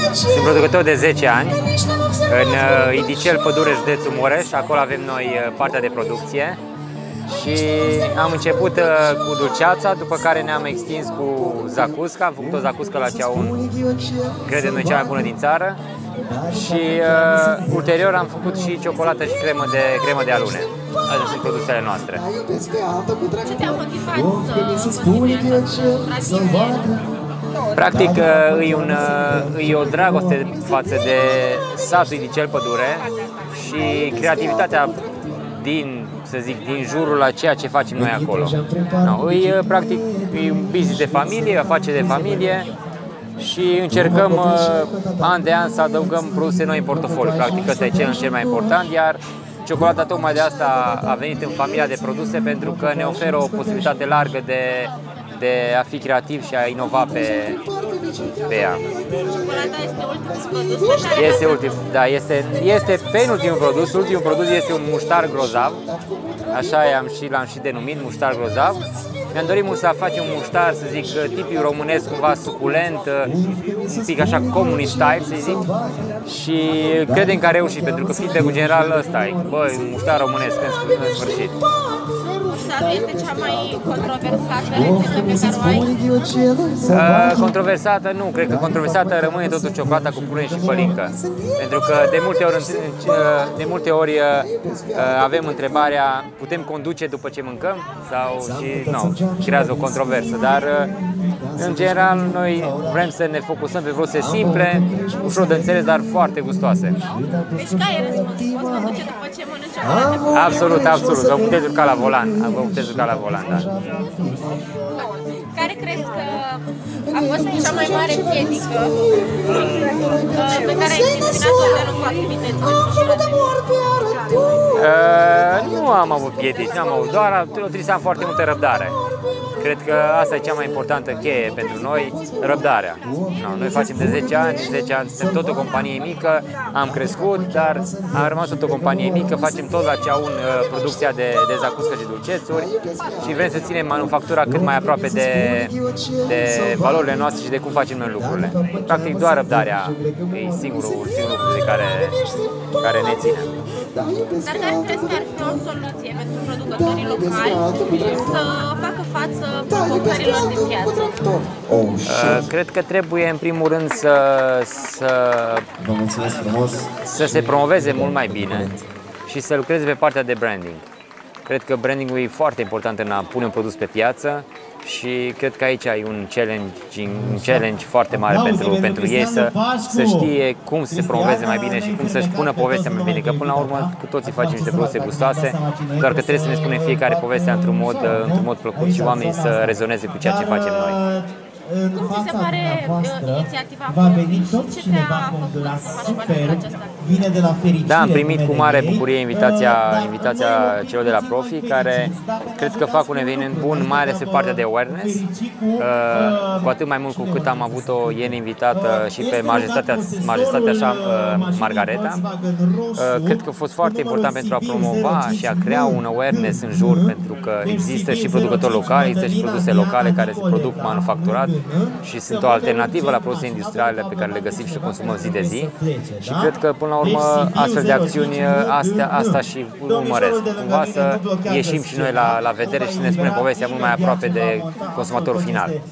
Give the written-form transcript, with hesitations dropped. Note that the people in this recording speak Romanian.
Sunt producător de 10 ani în Idicel, Pădure, județul Mureș. Acolo avem noi partea de producție. Și am început cu dulceața, după care ne-am extins cu zacusca. Am făcut o zacuscă la Ceaun, credem noi cea mai bună din țară. Și ulterior am făcut și ciocolată și cremă de alune. Astea sunt produsele noastre. Ce te-a motivat să continui această tradiție? Practic, e o dragoste față de satul Idicel Pădure și creativitatea din jurul a ceea ce facem noi acolo. No, practic, e un business de familie, o afacere de familie și încercăm an de an să adăugăm produse noi în portofoliu. Practic, ăsta e cel mai important, iar ciocolata tocmai de asta a venit în familia de produse, pentru că ne oferă o posibilitate largă de a fi creativ și a inova pe ea. Ciocolata este ultimul produs? Este penultimul produs. Ultimul produs este un muștar grozav. Așa l-am și denumit, muștar grozav. Mi-am dorit mult să facem un muștar, să zic, tipic românesc, cumva suculent, un pic așa communist style, să zic. Și credem că a reușit, pentru că feedback-ul general ăsta e, băi, un muștar românesc în sfârșit. Muștarul este cea mai controversată rețetă pe care o ai? Controversată nu, cred că controversată rămâne totuși ciocolata cu prune și pălincă. Pentru că de multe ori avem întrebarea, putem conduce după ce mâncăm? Creează o controversă, dar în general noi vrem să ne focusăm pe produse simple, ușor de înțeles, dar foarte gustoase. Deci care e răspunsul? Poți conduce după ce mănânci ciocolată? Absolut, vă puteți urca la volan, da. Care crezi că a fost cea mai mare piedică pe care ai întâmpinat-o de lungul activității desfășurate? Nu am avut piedici, doar trebuie să am foarte multă răbdare. Cred că asta e cea mai importantă cheie pentru noi, răbdarea. Noi facem de 10 ani, suntem tot o companie mică, am crescut, dar am rămas tot o companie mică, facem tot la Ceaun producția de zacuscă și dulcețuri și vrem să ținem manufactura cât mai aproape de valorile noastre și de cum facem noi lucrurile. Practic doar răbdarea e singurul lucru de care ne ține. Dar care crezi că ar fi o soluție pentru producătorii locali să facă față provocărilor de piață? Cred că trebuie în primul rând să se promoveze mult mai bine și să lucreze pe partea de branding. Cred că brandingul e foarte important în a pune un produs pe piață și cred că aici e un challenge foarte mare pentru ei să știe cum să se promoveze mai bine și cum să-și pună povestea mai bine. Că până la urmă cu toții facem niște produse gustoase, doar că trebuie să ne spunem fiecare povestea într-un mod plăcut și oamenii să rezoneze cu ceea ce facem noi. Cum ți se pare inițiativa Profi și ce te-a făcut să faci parte din aceasta? Da, am primit cu mare bucurie invitația celor de la Profi, care cred că fac un eveniment bun, mai ales pe partea de awareness, cu atât mai mult cu cât am avut-o ieri invitată și pe Majestatea Margareta. Cred că a fost foarte important pentru a promova și a crea un awareness în jur, pentru că există și producători locali, există și produse locale care se produc manufacturat și sunt o alternativă la produse industriale pe care le găsim și le consumăm zi de zi. Și cred că până la urmă astfel de acțiuni asta și urmăresc, cumva să ieșim și noi la vedere și să ne spunem povestea mult mai aproape de consumatorul final.